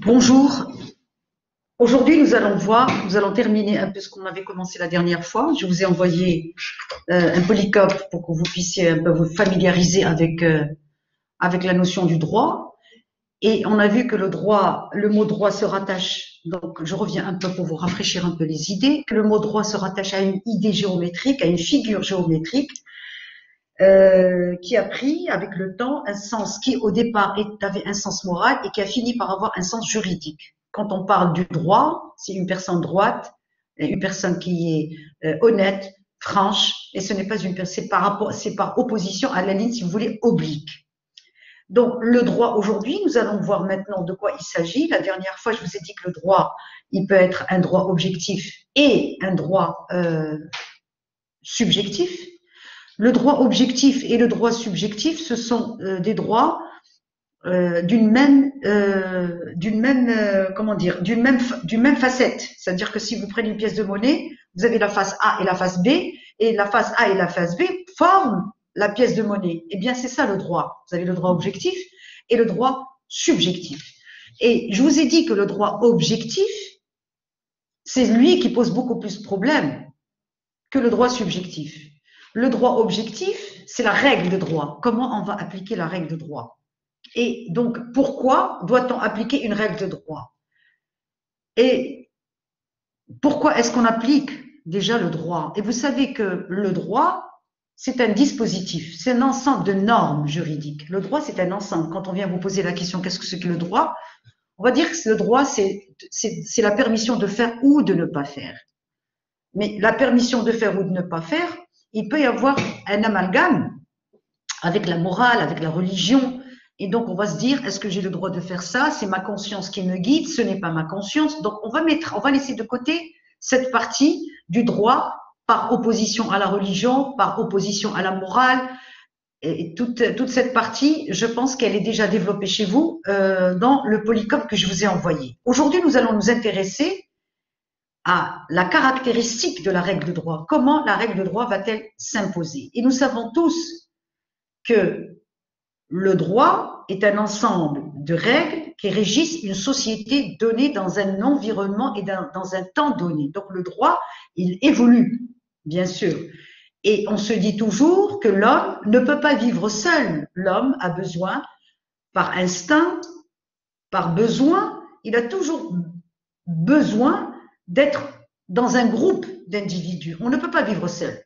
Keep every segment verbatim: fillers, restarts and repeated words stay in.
Bonjour. Aujourd'hui, nous allons voir, nous allons terminer un peu ce qu'on avait commencé la dernière fois. Je vous ai envoyé euh, un polycope pour que vous puissiez un peu vous familiariser avec euh, avec la notion du droit. Et on a vu que le droit, le mot droit se rattache. Donc, je reviens un peu pour vous rafraîchir un peu les idées. Que le mot droit se rattache à une idée géométrique, à une figure géométrique. Euh, qui a pris avec le temps un sens qui au départ avait un sens moral et qui a fini par avoir un sens juridique. Quand on parle du droit, c'est une personne droite, une personne qui est euh, honnête, franche, et ce n'est pas une personne, c'est par rapport, c'est par opposition à la ligne, si vous voulez, oblique. Donc le droit aujourd'hui, nous allons voir maintenant de quoi il s'agit. La dernière fois, je vous ai dit que le droit, il peut être un droit objectif et un droit euh, subjectif. Le droit objectif et le droit subjectif, ce sont euh, des droits euh, d'une même, euh, d'une même, euh, comment dire, d'une même, d'une même facette. C'est-à-dire que si vous prenez une pièce de monnaie, vous avez la face A et la face B, et la face A et la face B forment la pièce de monnaie. Eh bien, c'est ça le droit. Vous avez le droit objectif et le droit subjectif. Et je vous ai dit que le droit objectif, c'est lui qui pose beaucoup plus de problèmes que le droit subjectif. Le droit objectif, c'est la règle de droit. Comment on va appliquer la règle de droit? Et donc, pourquoi doit-on appliquer une règle de droit? Et pourquoi est-ce qu'on applique déjà le droit? Et vous savez que le droit, c'est un dispositif, c'est un ensemble de normes juridiques. Le droit, c'est un ensemble. Quand on vient vous poser la question, qu'est-ce que c'est que le droit? On va dire que le droit, c'est la permission de faire ou de ne pas faire. Mais la permission de faire ou de ne pas faire, il peut y avoir un amalgame avec la morale, avec la religion. Et donc, on va se dire, est-ce que j'ai le droit de faire ça? C'est ma conscience qui me guide, ce n'est pas ma conscience. Donc, on va mettre, on va laisser de côté cette partie du droit par opposition à la religion, par opposition à la morale. Et toute, toute cette partie, je pense qu'elle est déjà développée chez vous euh, dans le polycope que je vous ai envoyé. Aujourd'hui, nous allons nous intéresser à la caractéristique de la règle de droit. Comment la règle de droit va-t-elle s'imposer? Et nous savons tous que le droit est un ensemble de règles qui régissent une société donnée dans un environnement et dans, dans un temps donné. Donc le droit, il évolue, bien sûr. Et on se dit toujours que l'homme ne peut pas vivre seul. L'homme a besoin, par instinct, par besoin, il a toujours besoin d'être dans un groupe d'individus. On ne peut pas vivre seul.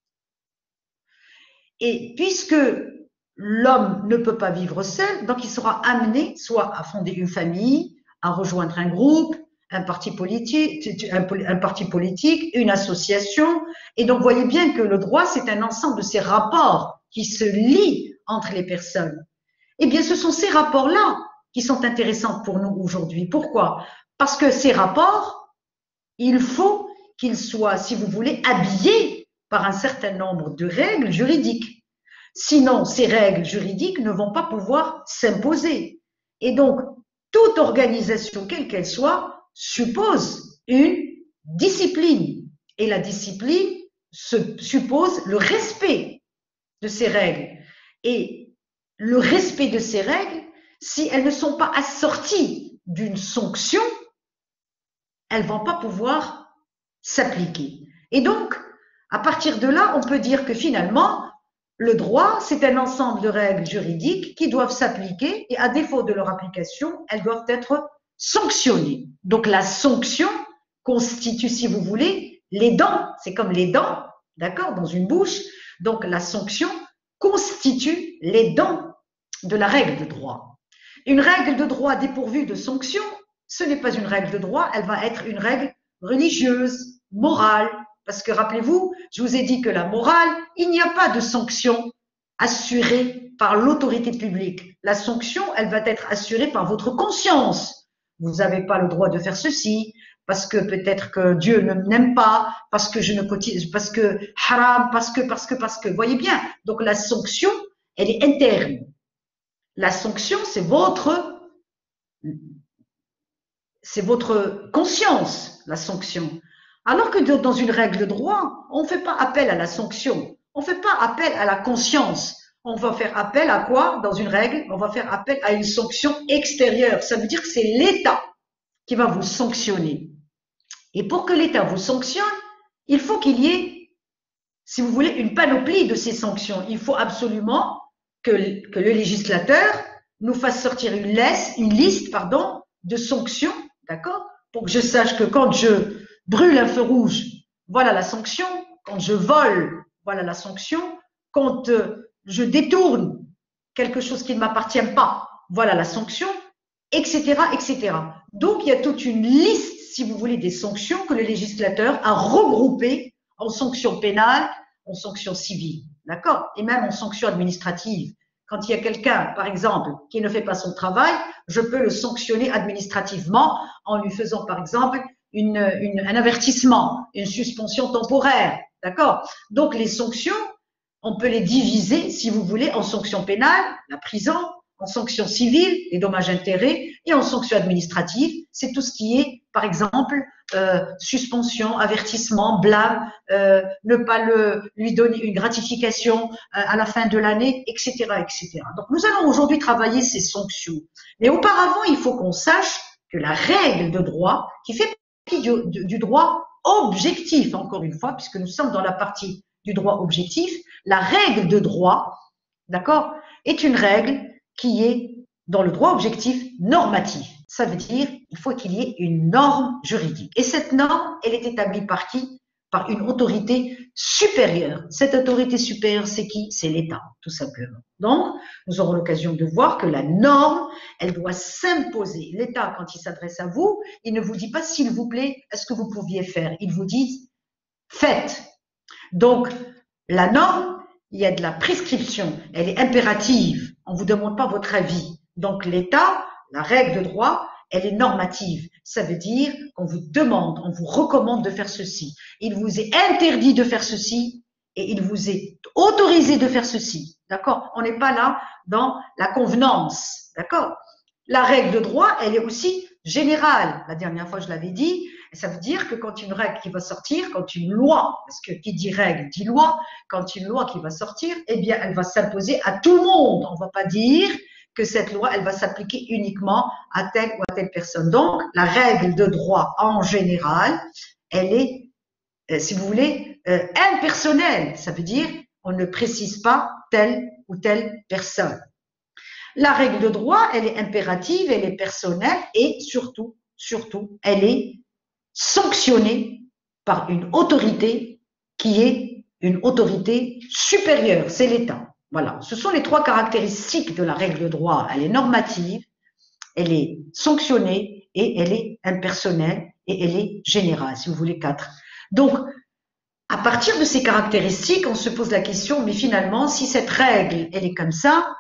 Et puisque l'homme ne peut pas vivre seul, donc il sera amené soit à fonder une famille, à rejoindre un groupe, un parti politique, un, un parti politique, une association. Et donc, voyez bien que le droit, c'est un ensemble de ces rapports qui se lient entre les personnes. Eh bien, ce sont ces rapports-là qui sont intéressants pour nous aujourd'hui. Pourquoi? Parce que ces rapports, il faut qu'ils soient, si vous voulez, habillés par un certain nombre de règles juridiques. Sinon, ces règles juridiques ne vont pas pouvoir s'imposer. Et donc, toute organisation, quelle qu'elle soit, suppose une discipline. Et la discipline se suppose le respect de ces règles. Et le respect de ces règles, si elles ne sont pas assorties d'une sanction, elles ne vont pas pouvoir s'appliquer. Et donc, à partir de là, on peut dire que finalement, le droit, c'est un ensemble de règles juridiques qui doivent s'appliquer et à défaut de leur application, elles doivent être sanctionnées. Donc, la sanction constitue, si vous voulez, les dents. C'est comme les dents, d'accord, dans une bouche. Donc, la sanction constitue les dents de la règle de droit. Une règle de droit dépourvue de sanction, ce n'est pas une règle de droit, elle va être une règle religieuse, morale. Parce que rappelez-vous, je vous ai dit que la morale, il n'y a pas de sanction assurée par l'autorité publique. La sanction, elle va être assurée par votre conscience. Vous n'avez pas le droit de faire ceci, parce que peut-être que Dieu ne m'aime pas, parce que je ne cotise, parce que haram, parce que, parce que, parce que. Voyez bien. Donc la sanction, elle est interne. La sanction, c'est votre, c'est votre conscience, la sanction. Alors que dans une règle de droit, on ne fait pas appel à la sanction, on ne fait pas appel à la conscience, on va faire appel à quoi? Dans une règle, on va faire appel à une sanction extérieure. Ça veut dire que c'est l'État qui va vous sanctionner. Et pour que l'État vous sanctionne, il faut qu'il y ait, si vous voulez, une panoplie de ces sanctions. Il faut absolument que, que le législateur nous fasse sortir une liste, une liste pardon, de sanctions, d'accord? Pour que je sache que quand je brûle un feu rouge, voilà la sanction. Quand je vole, voilà la sanction. Quand euh, je détourne quelque chose qui ne m'appartient pas, voilà la sanction, et cetera, et cetera. Donc, il y a toute une liste, si vous voulez, des sanctions que le législateur a regroupées en sanctions pénales, en sanctions civiles, d'accord? Et même en sanctions administratives. Quand il y a quelqu'un, par exemple, qui ne fait pas son travail, je peux le sanctionner administrativement en lui faisant, par exemple, une, une, un avertissement, une suspension temporaire, d'accord? Donc, les sanctions, on peut les diviser, si vous voulez, en sanctions pénales, la prison, en sanctions civiles, les dommages-intérêts, et en sanctions administratives, c'est tout ce qui est, par exemple, euh, suspension, avertissement, blâme, euh, ne pas le, lui donner une gratification euh, à la fin de l'année, et cetera, et cetera. Donc, nous allons aujourd'hui travailler ces sanctions. Mais auparavant, il faut qu'on sache que la règle de droit, qui fait partie du, du, du droit objectif, encore une fois, puisque nous sommes dans la partie du droit objectif, la règle de droit, d'accord, est une règle qui est dans le droit objectif normatif. Ça veut dire il faut qu'il y ait une norme juridique. Et cette norme, elle est établie par qui? Par une autorité supérieure. Cette autorité supérieure, c'est qui? C'est l'État, tout simplement. Donc, nous aurons l'occasion de voir que la norme, elle doit s'imposer. L'État, quand il s'adresse à vous, il ne vous dit pas s'il vous plaît, est-ce que vous pouviez faire? Il vous dit faites. Donc, la norme, il y a de la prescription, elle est impérative. On ne vous demande pas votre avis. Donc, l'État, la règle de droit, elle est normative. Ça veut dire qu'on vous demande, on vous recommande de faire ceci. Il vous est interdit de faire ceci et il vous est autorisé de faire ceci. D'accord? On n'est pas là dans la convenance. D'accord? La règle de droit, elle est aussi générale. La dernière fois, je l'avais dit. Et ça veut dire que quand une règle qui va sortir, quand une loi, parce que qui dit règle dit loi, quand une loi qui va sortir, eh bien, elle va s'imposer à tout le monde. On ne va pas dire que cette loi, elle va s'appliquer uniquement à telle ou à telle personne. Donc, la règle de droit en général, elle est, euh, si vous voulez, euh, impersonnelle. Ça veut dire, on ne précise pas telle ou telle personne. La règle de droit, elle est impérative, elle est personnelle et surtout, surtout, elle est sanctionnée par une autorité qui est une autorité supérieure, c'est l'État. Voilà, ce sont les trois caractéristiques de la règle de droit. Elle est normative, elle est sanctionnée et elle est impersonnelle et elle est générale, si vous voulez, quatre. Donc, à partir de ces caractéristiques, on se pose la question, mais finalement, si cette règle, elle est comme ça,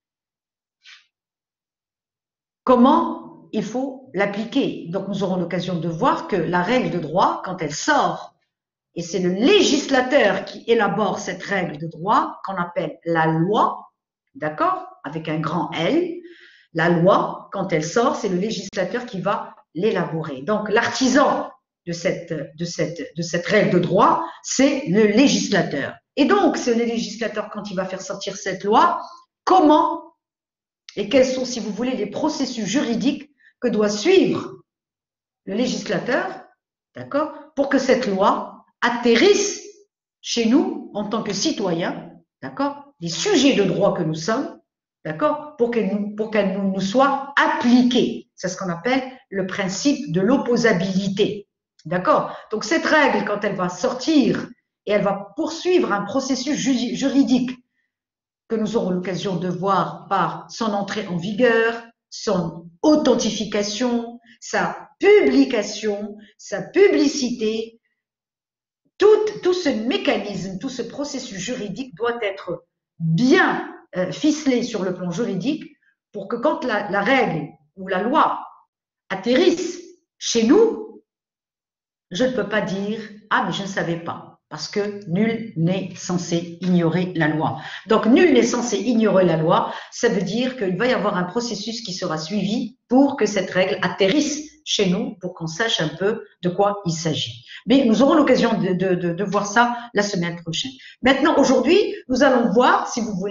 comment il faut l'appliquer? Donc, nous aurons l'occasion de voir que la règle de droit, quand elle sort, et c'est le législateur qui élabore cette règle de droit, qu'on appelle la loi, d'accord, avec un grand L, la loi, quand elle sort, c'est le législateur qui va l'élaborer. Donc, l'artisan de cette, de, cette, de cette règle de droit, c'est le législateur. Et donc, c'est le législateur, quand il va faire sortir cette loi, comment et quels sont, si vous voulez, les processus juridiques que doit suivre le législateur, d'accord, pour que cette loi atterrisse chez nous en tant que citoyens, d'accord, les sujets de droit que nous sommes, d'accord, pour qu'elle nous, pour qu'elle nous, nous soit appliquée. C'est ce qu'on appelle le principe de l'opposabilité, d'accord. Donc cette règle, quand elle va sortir et elle va poursuivre un processus juridique que nous aurons l'occasion de voir par son entrée en vigueur, son authentification, sa publication, sa publicité, tout, tout ce mécanisme, tout ce processus juridique doit être bien euh, ficelé sur le plan juridique pour que quand la, la règle ou la loi atterrisse chez nous, je ne peux pas dire « Ah, mais je ne savais pas ». Parce que nul n'est censé ignorer la loi. Donc, nul n'est censé ignorer la loi, ça veut dire qu'il va y avoir un processus qui sera suivi pour que cette règle atterrisse chez nous, pour qu'on sache un peu de quoi il s'agit. Mais nous aurons l'occasion de, de, de, de voir ça la semaine prochaine. Maintenant, aujourd'hui, nous allons voir, si vous voulez,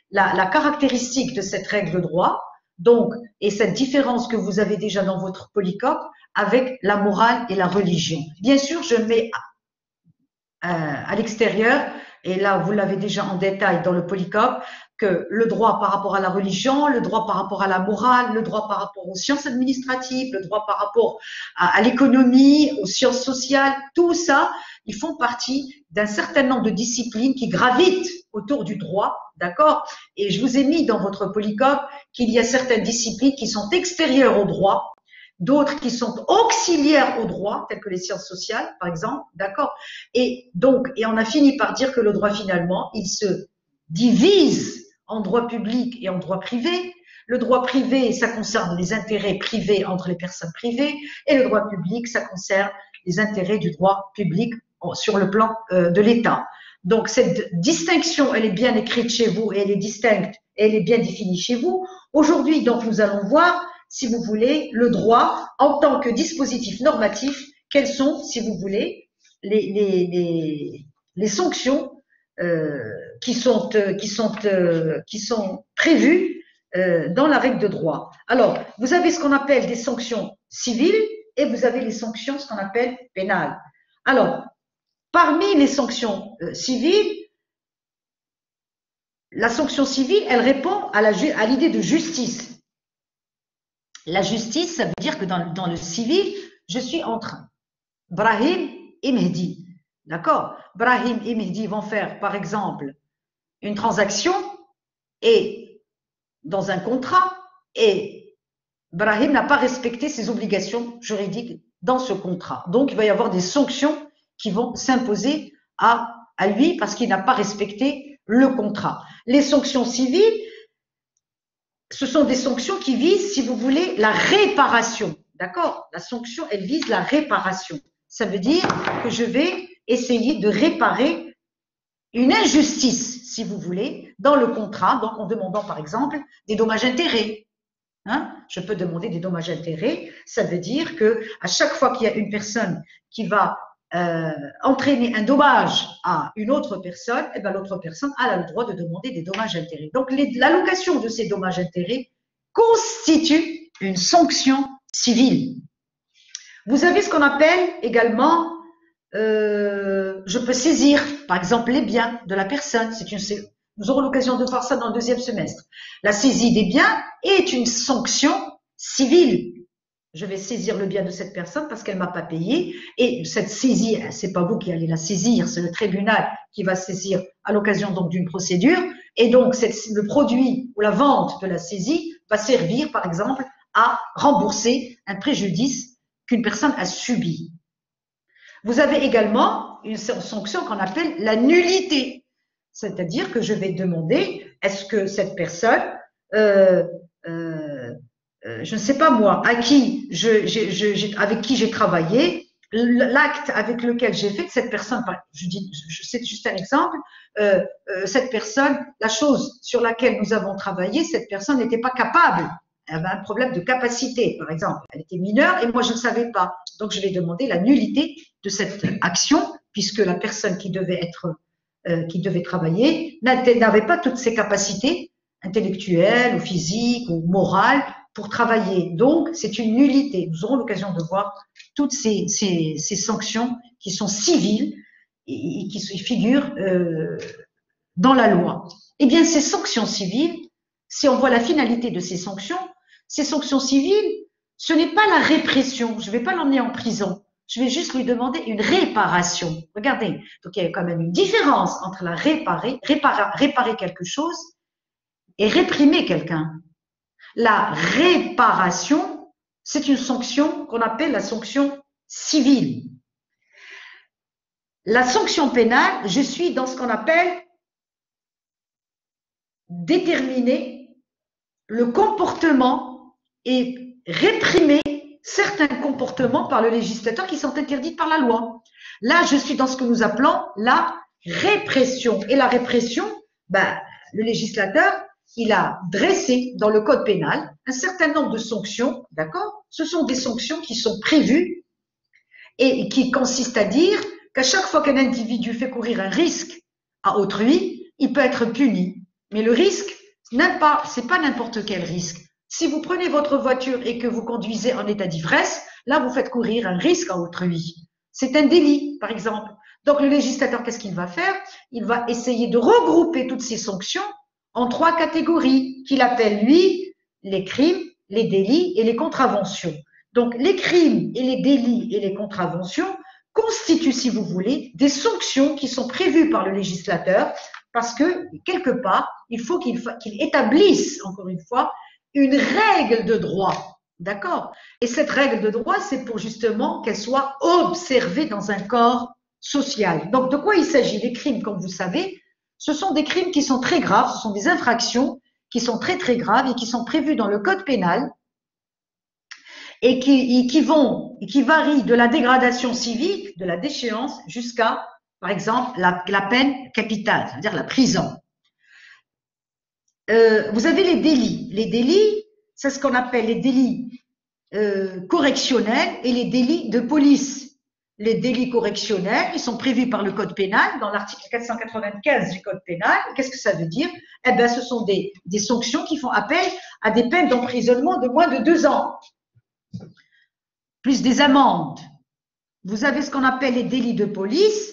la, la caractéristique de cette règle de droit, donc, et cette différence que vous avez déjà dans votre polycope avec la morale et la religion. Bien sûr, je mets à, à l'extérieur, et là, vous l'avez déjà en détail dans le polycope, que le droit par rapport à la religion, le droit par rapport à la morale, le droit par rapport aux sciences administratives, le droit par rapport à, à l'économie, aux sciences sociales, tout ça, ils font partie d'un certain nombre de disciplines qui gravitent autour du droit, d'accord? Et je vous ai mis dans votre polycope qu'il y a certaines disciplines qui sont extérieures au droit, d'autres qui sont auxiliaires au droit, telles que les sciences sociales, par exemple, d'accord? Et donc, et on a fini par dire que le droit, finalement, il se divise en droit public et en droit privé. Le droit privé, ça concerne les intérêts privés entre les personnes privées, et le droit public, ça concerne les intérêts du droit public sur le plan euh, de l'État. Donc, cette distinction, elle est bien écrite chez vous, et elle est distincte, et elle est bien définie chez vous. Aujourd'hui, donc, nous allons voir, si vous voulez, le droit en tant que dispositif normatif, quelles sont, si vous voulez, les, les, les, les sanctions euh, qui sont, euh, qui sont, euh, qui sont prévues euh, dans la règle de droit. Alors, vous avez ce qu'on appelle des sanctions civiles et vous avez les sanctions, ce qu'on appelle pénales. Alors, parmi les sanctions euh, civiles, la sanction civile, elle répond à l'idée de justice. La justice, ça veut dire que dans, dans le civil, je suis entre Brahim et Mehdi. D'accord? Brahim et Mehdi vont faire, par exemple, une transaction et dans un contrat, et Brahim n'a pas respecté ses obligations juridiques dans ce contrat. Donc, il va y avoir des sanctions qui vont s'imposer à, à lui parce qu'il n'a pas respecté le contrat. Les sanctions civiles, ce sont des sanctions qui visent, si vous voulez, la réparation. D'accord? La sanction, elle vise la réparation. Ça veut dire que je vais essayer de réparer une injustice, si vous voulez, dans le contrat, donc en demandant par exemple des dommages-intérêts. Hein? Je peux demander des dommages-intérêts, ça veut dire que à chaque fois qu'il y a une personne qui va euh, entraîner un dommage à une autre personne, eh ben, l'autre personne a le droit de demander des dommages-intérêts. Donc l'allocation de ces dommages-intérêts constitue une sanction civile. Vous avez ce qu'on appelle également Euh, je peux saisir, par exemple, les biens de la personne. C'est une, nous aurons l'occasion de voir ça dans le deuxième semestre. La saisie des biens est une sanction civile. Je vais saisir le bien de cette personne parce qu'elle m'a pas payé. Et cette saisie, c'est pas vous qui allez la saisir, c'est le tribunal qui va saisir à l'occasion donc d'une procédure. Et donc, cette, le produit ou la vente de la saisie va servir, par exemple, à rembourser un préjudice qu'une personne a subi. Vous avez également une sanction qu'on appelle la nullité. C'est-à-dire que je vais demander, est-ce que cette personne, euh, euh, euh, je ne sais pas moi, à qui je, je, je, avec qui j'ai travaillé, l'acte avec lequel j'ai fait, cette personne, je dis, je, c'est juste un exemple, euh, euh, cette personne, la chose sur laquelle nous avons travaillé, cette personne n'était pas capable. Elle avait un problème de capacité, par exemple. Elle était mineure et moi, je ne savais pas. Donc, je vais demander la nullité de cette action puisque la personne qui devait être, euh, qui devait travailler n'avait pas toutes ses capacités intellectuelles ou physiques ou morales pour travailler. Donc, c'est une nullité. Nous aurons l'occasion de voir toutes ces, ces, ces sanctions qui sont civiles et, et qui figurent euh, dans la loi. Eh bien, ces sanctions civiles, si on voit la finalité de ces sanctions, ces sanctions civiles, ce n'est pas la répression. Je ne vais pas l'emmener en prison. Je vais juste lui demander une réparation. Regardez, donc il y a quand même une différence entre la réparer, réparer, réparer quelque chose et réprimer quelqu'un. La réparation, c'est une sanction qu'on appelle la sanction civile. La sanction pénale, je suis dans ce qu'on appelle déterminer le comportement et réprimer certains comportements par le législateur qui sont interdits par la loi. Là, je suis dans ce que nous appelons la répression. Et la répression, ben, le législateur, il a dressé dans le code pénal un certain nombre de sanctions, d'accord? Ce sont des sanctions qui sont prévues et qui consistent à dire qu'à chaque fois qu'un individu fait courir un risque à autrui, il peut être puni. Mais le risque, n'est pas, c'est pas n'importe quel risque. Si vous prenez votre voiture et que vous conduisez en état d'ivresse, là, vous faites courir un risque à autrui. C'est un délit, par exemple. Donc, le législateur, qu'est-ce qu'il va faire? Il va essayer de regrouper toutes ces sanctions en trois catégories qu'il appelle, lui, les crimes, les délits et les contraventions. Donc, les crimes et les délits et les contraventions constituent, si vous voulez, des sanctions qui sont prévues par le législateur parce que, quelque part, il faut qu'il qu'il établisse, encore une fois, une règle de droit. D'accord? Et cette règle de droit, c'est pour justement qu'elle soit observée dans un corps social. Donc, de quoi il s'agit? Les crimes, comme vous savez, ce sont des crimes qui sont très graves, ce sont des infractions qui sont très très graves et qui sont prévues dans le code pénal et qui, qui vont, qui varient de la dégradation civique, de la déchéance, jusqu'à, par exemple, la, la peine capitale, c'est-à-dire la prison. Euh, vous avez les délits. Les délits, c'est ce qu'on appelle les délits euh, correctionnels et les délits de police. Les délits correctionnels, ils sont prévus par le code pénal, dans l'article quatre cent quatre-vingt-quinze du code pénal. Qu'est-ce que ça veut dire? Eh bien, ce sont des, des sanctions qui font appel à des peines d'emprisonnement de moins de deux ans, plus des amendes. Vous avez ce qu'on appelle les délits de police.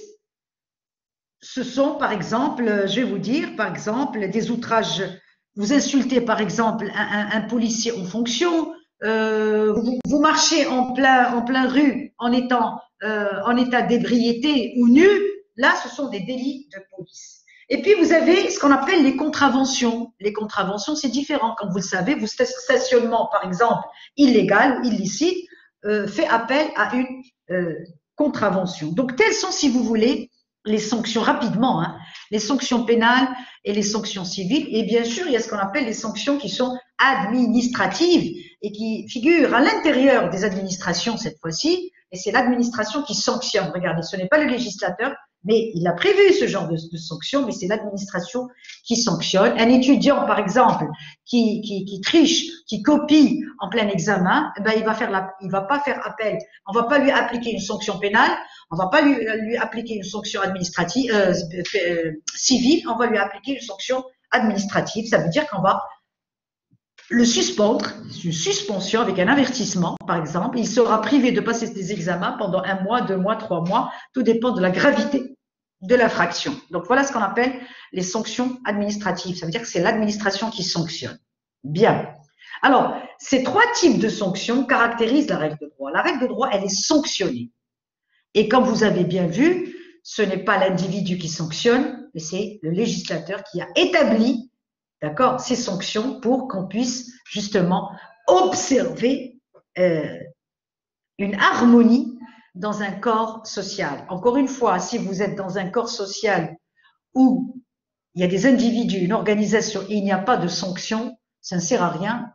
Ce sont, par exemple, je vais vous dire, par exemple, des outrages. Vous insultez, par exemple, un, un, un policier en fonction. Euh, vous, vous marchez en plein, en plein rue en étant euh, en état d'ébriété ou nu, là, ce sont des délits de police. Et puis, vous avez ce qu'on appelle les contraventions. Les contraventions, c'est différent. Comme vous le savez, vous stationnement, par exemple, illégal ou illicite, euh, fait appel à une euh, contravention. Donc, telles sont, si vous voulez, les sanctions rapidement, hein, les sanctions pénales et les sanctions civiles. Et bien sûr, il y a ce qu'on appelle les sanctions qui sont administratives et qui figurent à l'intérieur des administrations cette fois-ci. Et c'est l'administration qui sanctionne. Regardez, ce n'est pas le législateur, mais il a prévu ce genre de, de sanctions, mais c'est l'administration qui sanctionne. Un étudiant, par exemple, qui, qui, qui triche, qui copie en plein examen, eh ben, il va faire la, il va pas faire appel. On va pas lui appliquer une sanction pénale, on va pas lui, lui appliquer une sanction administrative, euh, euh, civile, on va lui appliquer une sanction administrative. Ça veut dire qu'on va le suspendre, une suspension avec un avertissement, par exemple. Il sera privé de passer des examens pendant un mois, deux mois, trois mois. Tout dépend de la gravité de l'infraction. Donc, voilà ce qu'on appelle les sanctions administratives. Ça veut dire que c'est l'administration qui sanctionne. Bien. Alors, ces trois types de sanctions caractérisent la règle de droit. La règle de droit, elle est sanctionnée. Et comme vous avez bien vu, ce n'est pas l'individu qui sanctionne, mais c'est le législateur qui a établi, d'accord, ces sanctions pour qu'on puisse justement observer euh, une harmonie dans un corps social. Encore une fois, si vous êtes dans un corps social où il y a des individus, une organisation, et il n'y a pas de sanctions, ça ne sert à rien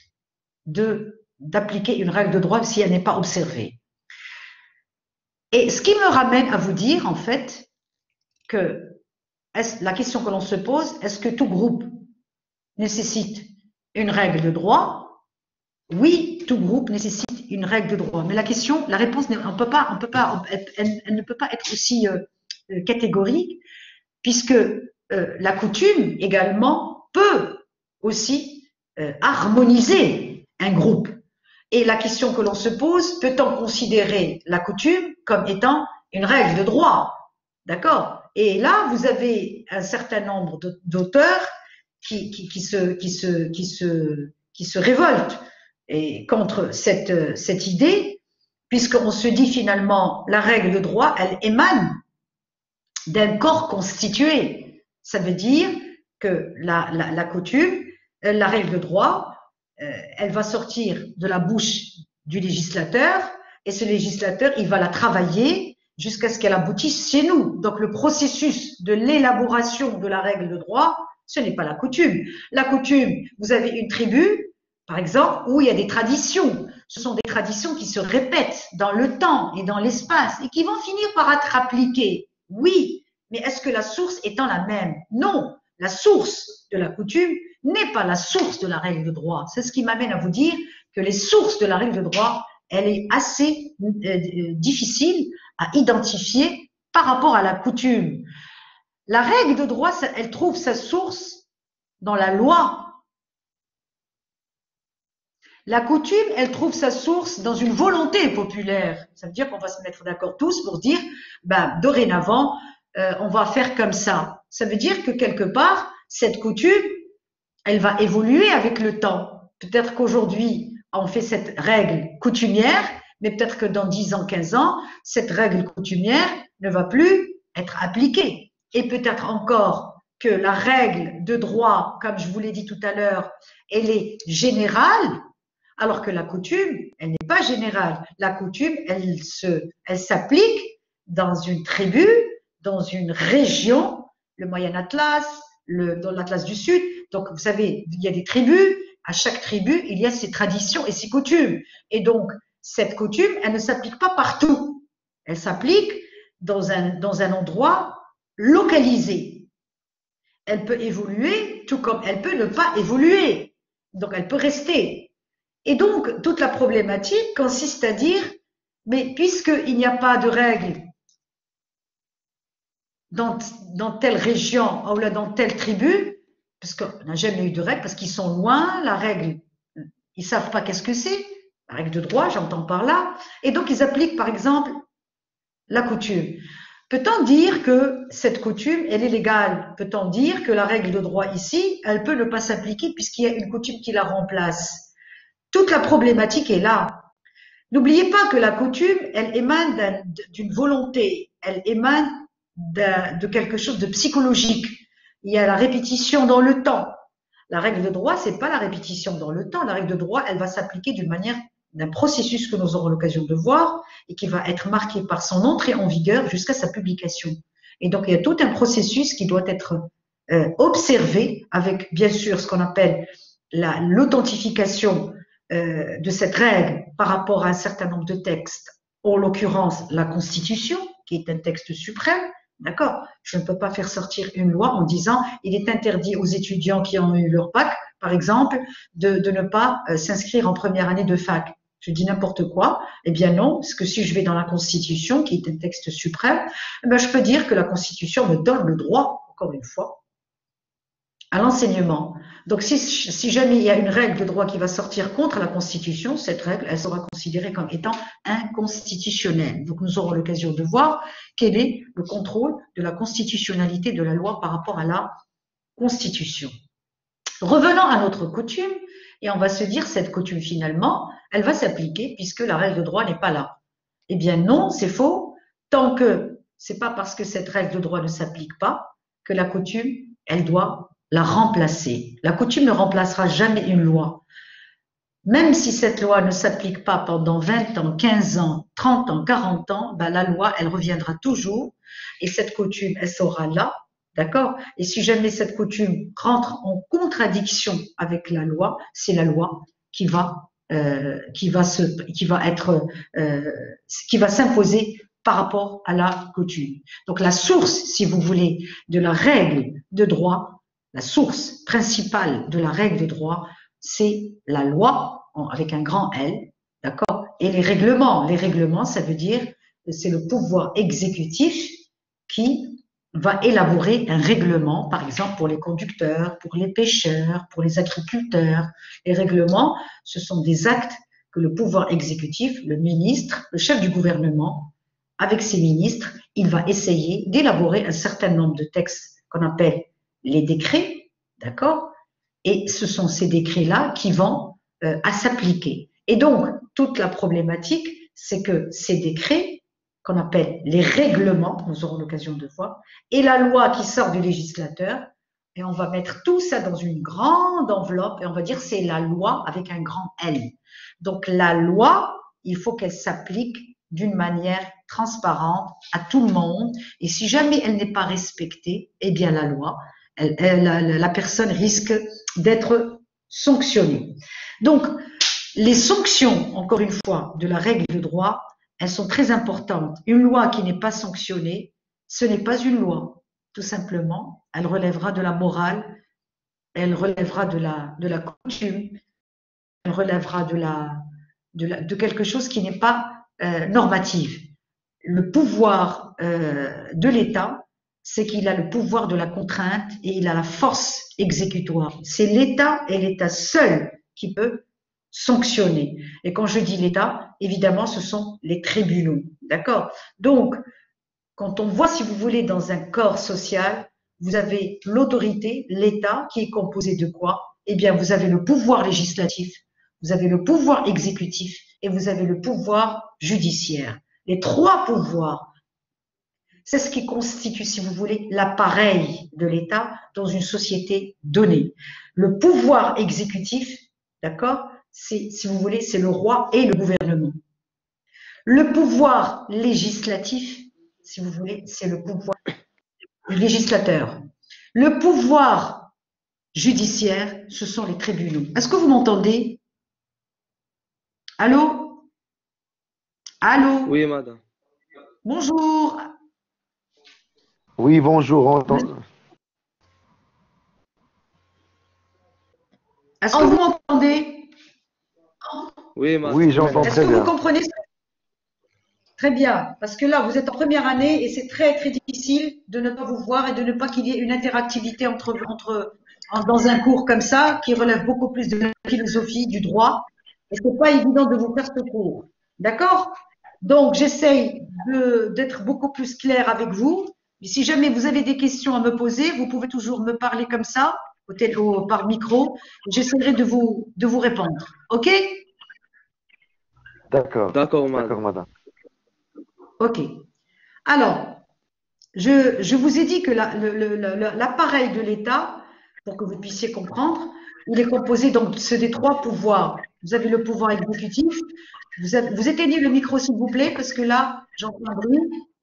de d'appliquer une règle de droit si elle n'est pas observée. Et ce qui me ramène à vous dire, en fait, que la question que l'on se pose, est-ce que tout groupe nécessite une règle de droit? Oui, tout groupe nécessite une règle de droit. Mais la question, la réponse, on peut pas, on peut pas, elle, elle ne peut pas être aussi euh, catégorique, puisque euh, la coutume également peut aussi euh, harmoniser un groupe. Et la question que l'on se pose, peut-on considérer la coutume comme étant une règle de droit? D'accord? Et là, vous avez un certain nombre d'auteurs qui, qui, qui, se, qui, se, qui, se, qui se révoltent et contre cette, cette idée, puisqu'on se dit finalement, la règle de droit, elle émane d'un corps constitué. Ça veut dire que la, la, la coutume, la règle de droit, euh, elle va sortir de la bouche du législateur, et ce législateur, il va la travailler jusqu'à ce qu'elle aboutisse chez nous. Donc, le processus de l'élaboration de la règle de droit, ce n'est pas la coutume. La coutume, vous avez une tribu, par exemple, où il y a des traditions. Ce sont des traditions qui se répètent dans le temps et dans l'espace et qui vont finir par être appliquées. Oui, mais est-ce que la source étant la même? Non, la source de la coutume n'est pas la source de la règle de droit. C'est ce qui m'amène à vous dire que les sources de la règle de droit, elle est assez euh, difficile à identifier par rapport à la coutume. La règle de droit, elle trouve sa source dans la loi. La coutume, elle trouve sa source dans une volonté populaire. Ça veut dire qu'on va se mettre d'accord tous pour dire, ben, dorénavant, euh, on va faire comme ça. Ça veut dire que quelque part, cette coutume, elle va évoluer avec le temps. Peut-être qu'aujourd'hui, on fait cette règle coutumière, mais peut-être que dans dix ans, quinze ans, cette règle coutumière ne va plus être appliquée. Et peut-être encore que la règle de droit, comme je vous l'ai dit tout à l'heure, elle est générale, alors que la coutume, elle n'est pas générale. La coutume, elle se, elle s'applique dans une tribu, dans une région, le Moyen Atlas, le, dans l'Atlas du Sud. Donc, vous savez, il y a des tribus. À chaque tribu, il y a ses traditions et ses coutumes. Et donc, cette coutume, elle ne s'applique pas partout. Elle s'applique dans un, dans un endroit localisé. Elle peut évoluer, tout comme elle peut ne pas évoluer. Donc, elle peut rester. Et donc, toute la problématique consiste à dire, mais puisqu'il n'y a pas de règle dans, dans telle région ou là dans telle tribu, parce qu'on n'a jamais eu de règle, parce qu'ils sont loin, la règle, ils ne savent pas qu'est-ce que c'est, la règle de droit, j'entends par là, et donc ils appliquent par exemple la coutume. Peut-on dire que cette coutume, elle est légale? Peut-on dire que la règle de droit ici, elle peut ne pas s'appliquer puisqu'il y a une coutume qui la remplace? Toute la problématique est là. N'oubliez pas que la coutume, elle émane d'une volonté, elle émane de quelque chose de psychologique. Il y a la répétition dans le temps. La règle de droit, c'est pas la répétition dans le temps. La règle de droit, elle va s'appliquer d'une manière, d'un processus que nous aurons l'occasion de voir et qui va être marqué par son entrée en vigueur jusqu'à sa publication. Et donc, il y a tout un processus qui doit être euh, observé avec, bien sûr, ce qu'on appelle l'authentification euh, de cette règle par rapport à un certain nombre de textes, en l'occurrence la Constitution, qui est un texte suprême. D'accord? Je ne peux pas faire sortir une loi en disant il est interdit aux étudiants qui ont eu leur bac, par exemple, de, de ne pas euh, s'inscrire en première année de fac. Je dis n'importe quoi. Eh bien non, parce que si je vais dans la Constitution, qui est un texte suprême, eh bien je peux dire que la Constitution me donne le droit, encore une fois, à l'enseignement. Donc si, si jamais il y a une règle de droit qui va sortir contre la Constitution, cette règle, elle sera considérée comme étant inconstitutionnelle. Donc nous aurons l'occasion de voir quel est le contrôle de la constitutionnalité de la loi par rapport à la Constitution. Revenons à notre coutume, et on va se dire cette coutume finalement, elle va s'appliquer puisque la règle de droit n'est pas là. Eh bien non, c'est faux, tant que c'est pas parce que cette règle de droit ne s'applique pas que la coutume, elle doit la remplacer. La coutume ne remplacera jamais une loi. Même si cette loi ne s'applique pas pendant vingt ans, quinze ans, trente ans, quarante ans, ben la loi, elle reviendra toujours et cette coutume, elle sera là, d'accord? Et si jamais cette coutume rentre en contradiction avec la loi, c'est la loi qui va, euh, qui va se, qui va être, euh, qui va s'imposer par rapport à la coutume. Donc la source, si vous voulez, de la règle de droit, la source principale de la règle de droit, c'est la loi, avec un grand L, d'accord? Et les règlements. Les règlements, ça veut dire que c'est le pouvoir exécutif qui va élaborer un règlement, par exemple pour les conducteurs, pour les pêcheurs, pour les agriculteurs. Les règlements, ce sont des actes que le pouvoir exécutif, le ministre, le chef du gouvernement, avec ses ministres, il va essayer d'élaborer un certain nombre de textes qu'on appelle les décrets, d'accord? Et ce sont ces décrets-là qui vont euh, à s'appliquer. Et donc, toute la problématique, c'est que ces décrets, qu'on appelle les règlements, nous aurons l'occasion de voir, et la loi qui sort du législateur, et on va mettre tout ça dans une grande enveloppe, et on va dire c'est la loi avec un grand L. Donc, la loi, il faut qu'elle s'applique d'une manière transparente à tout le monde, et si jamais elle n'est pas respectée, eh bien la loi, Elle, elle, la, la personne risque d'être sanctionnée. Donc, les sanctions, encore une fois, de la règle de droit, elles sont très importantes. Une loi qui n'est pas sanctionnée, ce n'est pas une loi, tout simplement. Elle relèvera de la morale, elle relèvera de la, de la coutume, elle relèvera de, la, de, la, de quelque chose qui n'est pas euh, normatif. Le pouvoir euh, de l'État, c'est qu'il a le pouvoir de la contrainte et il a la force exécutoire. C'est l'État et l'État seul qui peut sanctionner. Et quand je dis l'État, évidemment, ce sont les tribunaux. D'accord? Donc, quand on voit, si vous voulez, dans un corps social, vous avez l'autorité, l'État, qui est composé de quoi? Eh bien, vous avez le pouvoir législatif, vous avez le pouvoir exécutif et vous avez le pouvoir judiciaire. Les trois pouvoirs, c'est ce qui constitue, si vous voulez, l'appareil de l'État dans une société donnée. Le pouvoir exécutif, d'accord, c'est, si vous voulez, c'est le roi et le gouvernement. Le pouvoir législatif, si vous voulez, c'est le pouvoir du législateur. Le pouvoir judiciaire, ce sont les tribunaux. Est-ce que vous m'entendez? Allô? Allô? Oui, madame. Bonjour. Oui, bonjour. Entend... Est-ce que vous m'entendez? Oui, madame. Oui, j'entends Est-ce très que bien. vous comprenez? Très bien, parce que là, vous êtes en première année et c'est très, très difficile de ne pas vous voir et de ne pas qu'il y ait une interactivité entre, entre, en- dans un cours comme ça, qui relève beaucoup plus de la philosophie, du droit. Et c'est pas évident de vous faire ce cours. D'accord? Donc, j'essaye de, d'être beaucoup plus clair avec vous. Mais si jamais vous avez des questions à me poser, vous pouvez toujours me parler comme ça, au tel- au- par micro. J'essaierai de vous, de vous répondre. OK? D'accord. D'accord, D'accord, madame. madame. OK. Alors, Je, je vous ai dit que la- le- le- le- l'appareil de l'État, pour que vous puissiez comprendre, il est composé donc c'est des trois pouvoirs. Vous avez le pouvoir exécutif. Vous, avez- vous éteignez le micro, s'il vous plaît, parce que là, j'entends un bruit.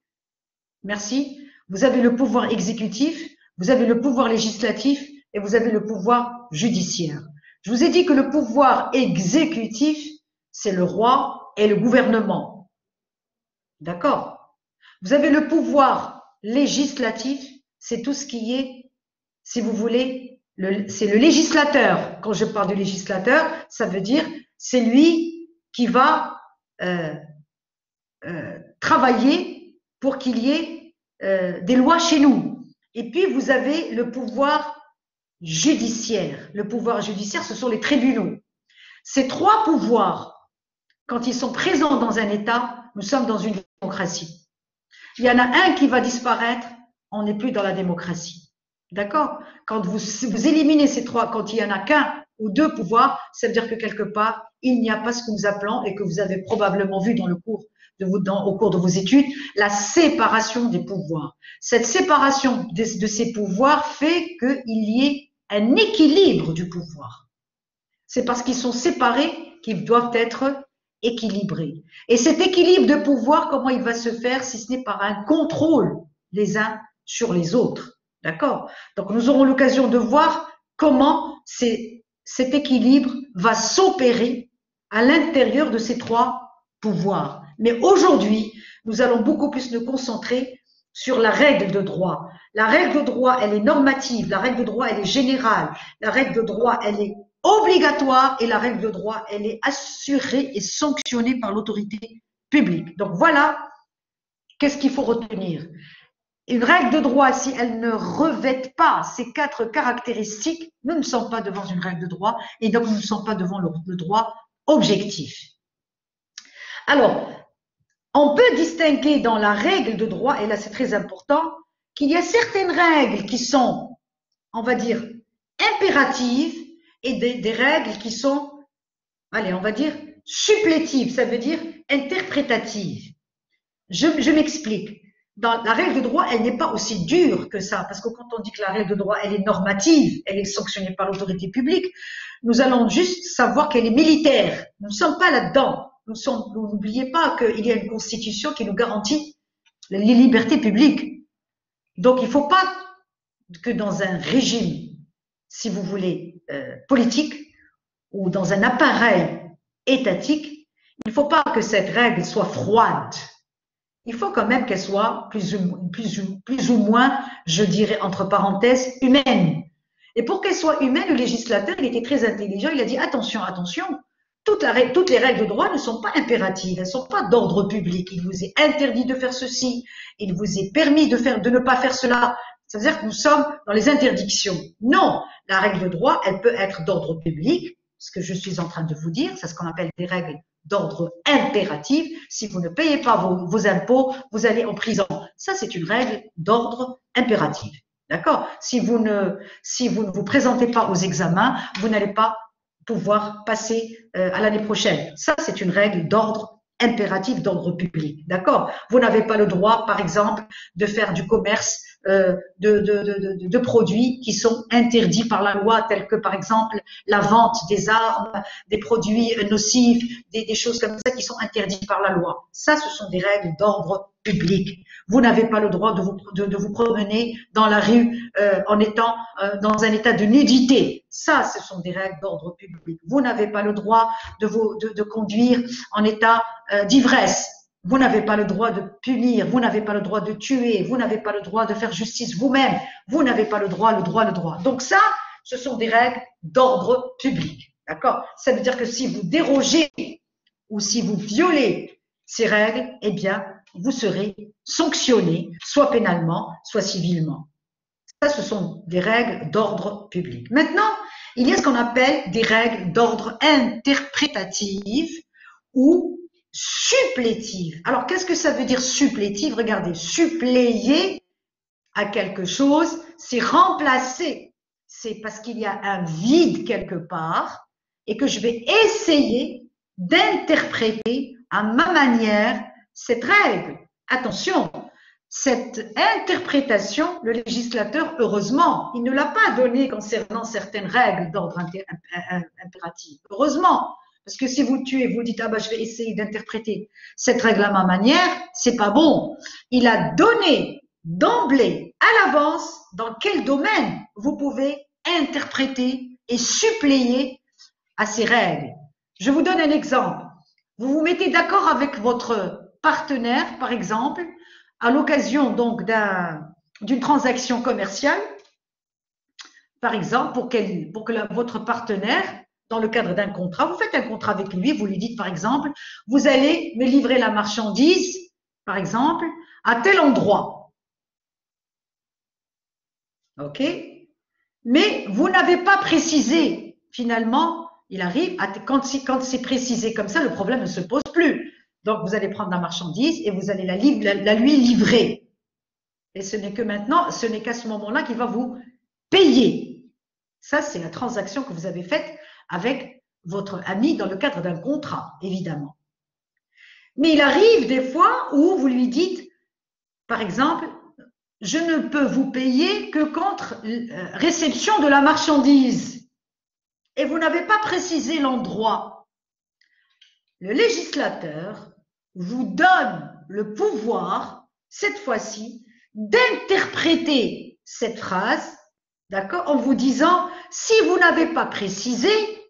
Merci. Vous avez le pouvoir exécutif, vous avez le pouvoir législatif et vous avez le pouvoir judiciaire. Je vous ai dit que le pouvoir exécutif, c'est le roi et le gouvernement. D'accord? Vous avez le pouvoir législatif, c'est tout ce qui est, si vous voulez, le- c'est le législateur. Quand je parle de législateur, ça veut dire c'est lui qui va euh, euh, travailler pour qu'il y ait euh, des lois chez nous. Et puis vous avez le pouvoir judiciaire. Le pouvoir judiciaire, ce sont les tribunaux. Ces trois pouvoirs, quand ils sont présents dans un État, nous sommes dans une démocratie. Il y en a un qui va disparaître, on n'est plus dans la démocratie. D'accord? Quand vous, vous éliminez ces trois, quand il y en a qu'un ou deux pouvoirs, ça veut dire que quelque part, il n'y a pas ce que nous appelons et que vous avez probablement vu dans le cours de vous, dans, au cours de vos études, la séparation des pouvoirs. Cette séparation de, de ces pouvoirs fait qu'il y ait un équilibre du pouvoir. C'est parce qu'ils sont séparés qu'ils doivent être équilibrés. Et cet équilibre de pouvoir, comment il va se faire si ce n'est par un contrôle les uns sur les autres? D'accord? Donc nous aurons l'occasion de voir comment c'est, cet équilibre va s'opérer à l'intérieur de ces trois pouvoirs. Mais aujourd'hui, nous allons beaucoup plus nous concentrer sur la règle de droit. La règle de droit, elle est normative, la règle de droit, elle est générale, la règle de droit, elle est obligatoire et la règle de droit, elle est assurée et sanctionnée par l'autorité publique. Donc voilà, qu'est-ce qu'il faut retenir? Une règle de droit, si elle ne revêt pas ces quatre caractéristiques, nous ne sommes pas devant une règle de droit et donc nous ne sommes pas devant le, le droit objectif. Alors, on peut distinguer dans la règle de droit, et là c'est très important, qu'il y a certaines règles qui sont, on va dire, impératives et des, des règles qui sont, allez, on va dire, supplétives, ça veut dire interprétatives. Je, je m'explique. Dans la règle de droit, elle n'est pas aussi dure que ça, parce que quand on dit que la règle de droit, elle est normative, elle est sanctionnée par l'autorité publique, nous allons juste savoir qu'elle est militaire. Nous ne sommes pas là-dedans. Nous sommes, n'oubliez pas qu'il y a une constitution qui nous garantit les libertés publiques. Donc, il ne faut pas que dans un régime, si vous voulez, euh, politique ou dans un appareil étatique, il ne faut pas que cette règle soit froide. Il faut quand même qu'elle soit plus ou, plus, ou, plus ou moins, je dirais entre parenthèses, humaine. Et pour qu'elle soit humaine, le législateur, il était très intelligent, il a dit attention, attention, Toute la, toutes les règles de droit ne sont pas impératives, elles ne sont pas d'ordre public. Il vous est interdit de faire ceci, il vous est permis de, faire, de ne pas faire cela. C'est-à-dire que nous sommes dans les interdictions. Non, la règle de droit, elle peut être d'ordre public, ce que je suis en train de vous dire, c'est ce qu'on appelle des règles d'ordre impératif. Si vous ne payez pas vos, vos impôts, vous allez en prison. Ça, c'est une règle d'ordre impératif. D'accord? Si vous ne, si vous ne vous présentez pas aux examens, vous n'allez pas pouvoir passer euh, à l'année prochaine. Ça, c'est une règle d'ordre impératif, d'ordre public. D'accord? Vous n'avez pas le droit, par exemple, de faire du commerce euh, de, de, de, de, de produits qui sont interdits par la loi, tels que, par exemple, la vente des armes, des produits nocifs, des, des choses comme ça qui sont interdites par la loi. Ça, ce sont des règles d'ordre public. Vous n'avez pas le droit de vous, de, de vous promener dans la rue euh, en étant euh, dans un état de nudité. Ça, ce sont des règles d'ordre public. Vous n'avez pas le droit de, vous, de, de conduire en état euh, d'ivresse. Vous n'avez pas le droit de punir. Vous n'avez pas le droit de tuer. Vous n'avez pas le droit de faire justice vous-même. Vous n'avez pas le droit, le droit, le droit. Donc ça, ce sont des règles d'ordre public. D'accord? Ça veut dire que si vous dérogez ou si vous violez ces règles, eh bien, vous serez sanctionné, soit pénalement, soit civilement. Ça, ce sont des règles d'ordre public. Maintenant, il y a ce qu'on appelle des règles d'ordre interprétatif ou supplétive. Alors, qu'est-ce que ça veut dire supplétive? Regardez, suppléer à quelque chose, c'est remplacer. C'est parce qu'il y a un vide quelque part et que je vais essayer d'interpréter à ma manière cette règle. Attention, cette interprétation, le législateur, heureusement, il ne l'a pas donnée concernant certaines règles d'ordre impératif. Heureusement. Parce que si vous tuez, vous dites, ah ben, je vais essayer d'interpréter cette règle à ma manière, c'est pas bon. Il a donné d'emblée, à l'avance, dans quel domaine vous pouvez interpréter et suppléer à ces règles. Je vous donne un exemple. Vous vous mettez d'accord avec votre partenaire, par exemple, à l'occasion donc d'un, d'une transaction commerciale, par exemple, pour, qu'elle, pour que la, votre partenaire, dans le cadre d'un contrat, vous faites un contrat avec lui, vous lui dites par exemple, vous allez me livrer la marchandise, par exemple, à tel endroit. Ok? Mais vous n'avez pas précisé, finalement, il arrive, à, quand, quand c'est précisé comme ça, le problème ne se pose plus. Donc, vous allez prendre la marchandise et vous allez la, la, la lui livrer. Et ce n'est que maintenant, ce n'est qu'à ce moment-là qu'il va vous payer. Ça, c'est la transaction que vous avez faite avec votre ami dans le cadre d'un contrat, évidemment. Mais il arrive des fois où vous lui dites, par exemple, je ne peux vous payer que contre réception de la marchandise. Et vous n'avez pas précisé l'endroit. Le législateur vous donne le pouvoir, cette fois-ci, d'interpréter cette phrase, d'accord, en vous disant, si vous n'avez pas précisé,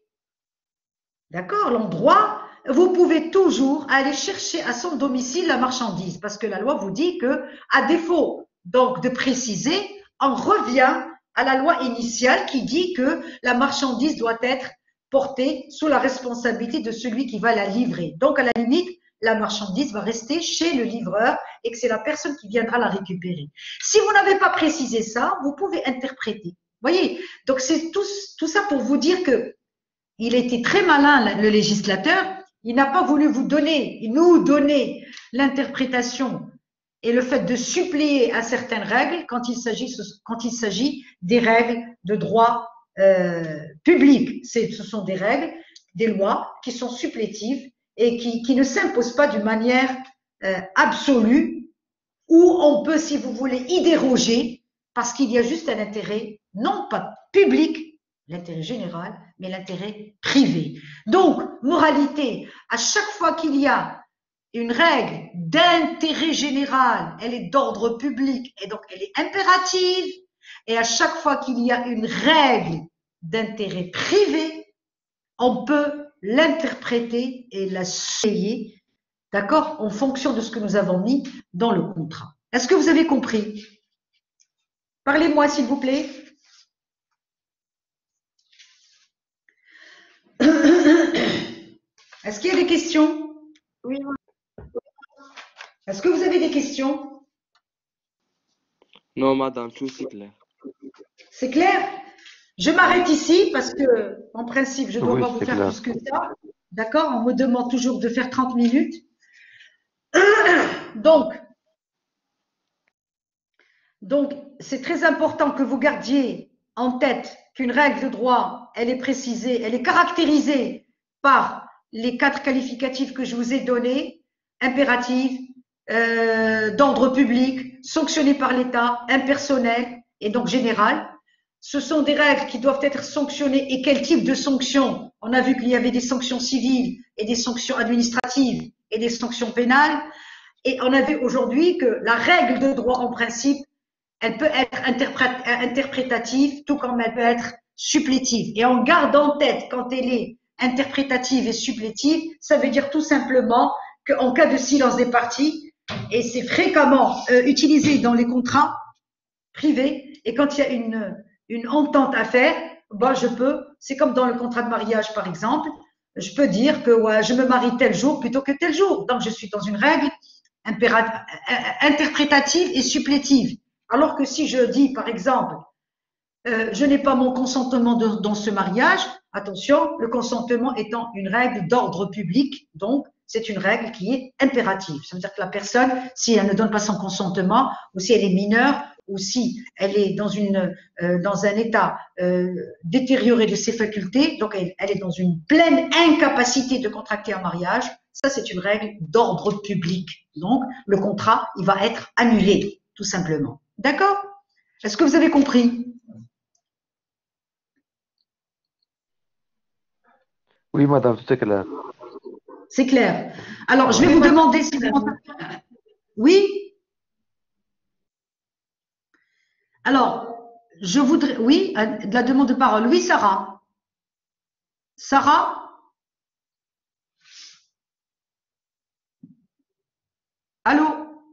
d'accord, l'endroit, vous pouvez toujours aller chercher à son domicile la marchandise, parce que la loi vous dit que, à défaut donc de préciser, on revient à la loi initiale qui dit que la marchandise doit être portée sous la responsabilité de celui qui va la livrer. Donc, à la limite, la marchandise va rester chez le livreur et que c'est la personne qui viendra la récupérer. Si vous n'avez pas précisé ça, vous pouvez interpréter. Voyez, donc c'est tout, tout ça pour vous dire que il était très malin, le législateur. Il n'a pas voulu vous donner, nous donner l'interprétation et le fait de suppléer à certaines règles quand il s'agit, quand il s'agit des règles de droit euh, public. Ce sont des règles, des lois qui sont supplétives et qui, qui ne s'imposent pas d'une manière euh, absolue où on peut, si vous voulez, y déroger parce qu'il y a juste un intérêt, non pas public, l'intérêt général, mais l'intérêt privé. Donc, moralité, à chaque fois qu'il y a une règle d'intérêt général, elle est d'ordre public et donc elle est impérative. Et à chaque fois qu'il y a une règle d'intérêt privé, on peut l'interpréter et la payer, d'accord, en fonction de ce que nous avons mis dans le contrat. Est-ce que vous avez compris? Parlez-moi, s'il vous plaît. Est-ce qu'il y a des questions? Oui. Est-ce que vous avez des questions? Non, madame, tout c'est clair. C'est clair? Je m'arrête ici parce que, en principe, je ne dois Oui, pas vous c'est faire clair. plus que ça. D'accord? On me demande toujours de faire trente minutes. Donc, donc, c'est très important que vous gardiez en tête qu'une règle de droit, elle est précisée, elle est caractérisée par les quatre qualificatifs que je vous ai donnés, impératif, euh, d'ordre public, sanctionné par l'État, impersonnel et donc général. Ce sont des règles qui doivent être sanctionnées. Et quel type de sanctions? On a vu qu'il y avait des sanctions civiles et des sanctions administratives et des sanctions pénales. Et on a vu aujourd'hui que la règle de droit en principe, elle peut être interprétative, tout comme elle peut être supplétive. Et on garde en tête, quand elle est interprétative et supplétive, ça veut dire tout simplement qu'en cas de silence des parties, et c'est fréquemment euh, utilisé dans les contrats privés, et quand il y a une, une entente à faire, bah, je peux, c'est comme dans le contrat de mariage par exemple, je peux dire que ouais, je me marie tel jour plutôt que tel jour. Donc je suis dans une règle interprétative et supplétive. Alors que si je dis, par exemple, euh, je n'ai pas mon consentement de, dans ce mariage, attention, le consentement étant une règle d'ordre public, donc c'est une règle qui est impérative. Ça veut dire que la personne, si elle ne donne pas son consentement, ou si elle est mineure, ou si elle est dans, une, euh, dans un état euh, détérioré de ses facultés, donc elle, elle est dans une pleine incapacité de contracter un mariage, ça c'est une règle d'ordre public. Donc le contrat, il va être annulé, tout simplement. D'accord? Est-ce que vous avez compris? Oui, madame, c'est clair. C'est clair. Alors, je vais vous demander si vous m'entendez. Oui? Alors, je voudrais. Oui, de la demande de parole. Oui, Sarah. Sarah? Allô?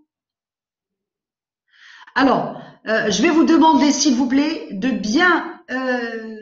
Alors, euh, je vais vous demander, s'il vous plaît, de bien euh,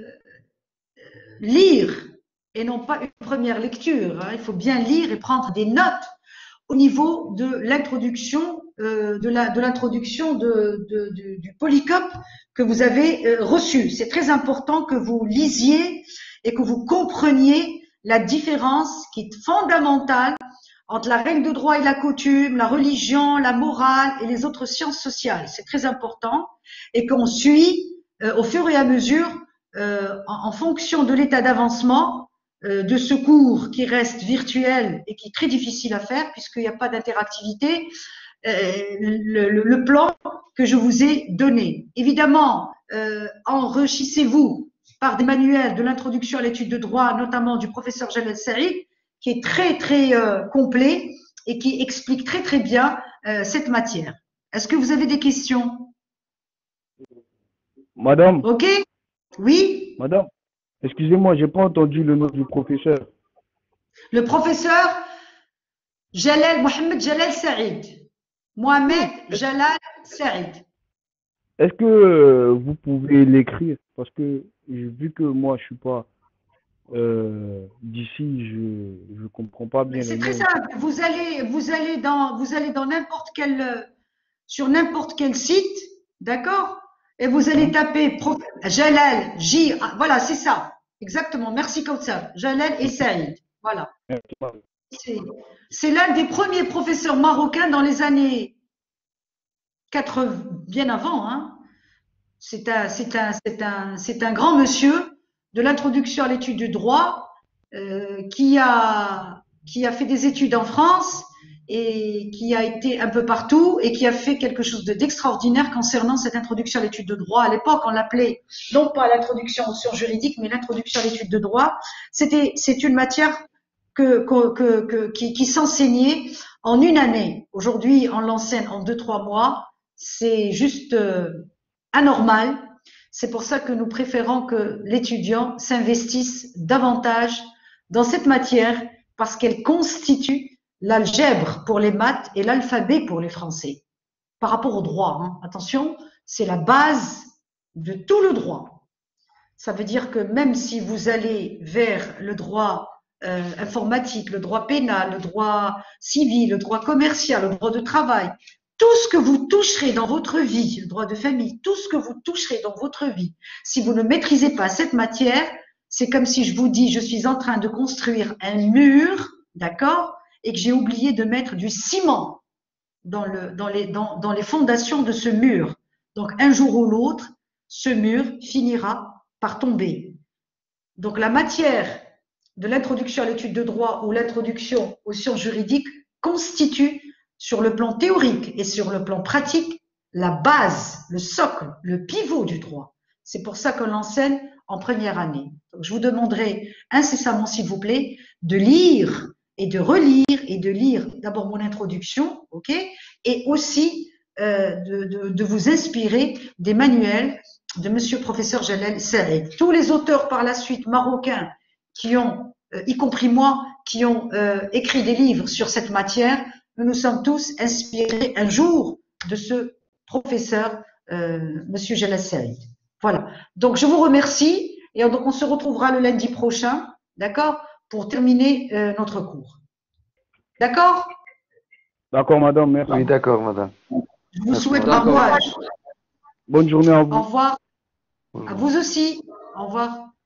lire, et non pas une première lecture. Hein. Il faut bien lire et prendre des notes au niveau de l'introduction euh, de la de l'introduction de, de, de, du polycope que vous avez euh, reçu. C'est très important que vous lisiez et que vous compreniez la différence qui est fondamentale entre la règle de droit et la coutume, la religion, la morale et les autres sciences sociales. C'est très important et qu'on suit euh, au fur et à mesure euh, en, en fonction de l'état d'avancement euh, de ce cours qui reste virtuel et qui est très difficile à faire puisqu'il n'y a pas d'interactivité, euh, le, le, le plan que je vous ai donné. Évidemment, euh, enrichissez-vous par des manuels de l'introduction à l'étude de droit, notamment du professeur Jalal Saïd, qui est très très euh, complet et qui explique très très bien euh, cette matière. Est-ce que vous avez des questions? Madame. Ok? Oui? Madame, excusez-moi, j'ai pas entendu le nom du professeur. Le professeur Jalal, Mohamed Jalal Saïd. Mohamed Jalal Saïd. Est-ce que euh, vous pouvez l'écrire? Parce que vu que moi je suis pas euh, d'ici, je je comprends pas bien C'est le très nom. simple. Vous allez, vous allez dans, vous allez dans n'importe quel, sur n'importe quel site, d'accord? Et vous allez taper prof, Jalal, J, voilà, c'est ça. Exactement. Merci Kautsar. Jalal et Saïd. Voilà. C'est l'un des premiers professeurs marocains dans les années quatre-vingts, bien avant, hein. C'est un, c'est un, c'est un, c'est un grand monsieur de l'introduction à l'étude du droit euh, qui a, qui a fait des études en France et qui a été un peu partout et qui a fait quelque chose d'extraordinaire concernant cette introduction à l'étude de droit. À l'époque, on l'appelait non pas l'introduction aux sciences juridiques, mais l'introduction à l'étude de droit. C'était, c'est une matière que, que, que, que qui, qui s'enseignait en une année. Aujourd'hui, on l'enseigne en deux, trois mois. C'est juste euh, anormal. C'est pour ça que nous préférons que l'étudiant s'investisse davantage dans cette matière parce qu'elle constitue l'algèbre pour les maths et l'alphabet pour les français. Par rapport au droit, hein. Attention, c'est la base de tout le droit. Ça veut dire que même si vous allez vers le droit euh, informatique, le droit pénal, le droit civil, le droit commercial, le droit de travail, tout ce que vous toucherez dans votre vie, le droit de famille, tout ce que vous toucherez dans votre vie, si vous ne maîtrisez pas cette matière, c'est comme si je vous dis, je suis en train de construire un mur, d'accord, et que j'ai oublié de mettre du ciment dans, le, dans, les, dans, dans les fondations de ce mur. Donc, un jour ou l'autre, ce mur finira par tomber. Donc, la matière de l'introduction à l'étude de droit ou l'introduction aux sciences juridiques constitue, sur le plan théorique et sur le plan pratique, la base, le socle, le pivot du droit. C'est pour ça qu'on l'enseigne en première année. Donc, je vous demanderai incessamment, s'il vous plaît, de lire et de relire et de lire d'abord mon introduction, ok, et aussi euh, de, de, de vous inspirer des manuels de Monsieur Professeur Jalel Serret. Tous les auteurs par la suite marocains qui ont, euh, y compris moi, qui ont euh, écrit des livres sur cette matière, nous nous sommes tous inspirés un jour de ce professeur, euh, Monsieur Jalel Serret. Voilà. Donc, je vous remercie et donc on se retrouvera le lundi prochain, d'accord, pour terminer euh, notre cours. D'accord? D'accord, madame, merci. Oui, d'accord, madame. Je vous souhaite bon courage. Bonne journée à vous. Au revoir. À vous aussi. Au revoir.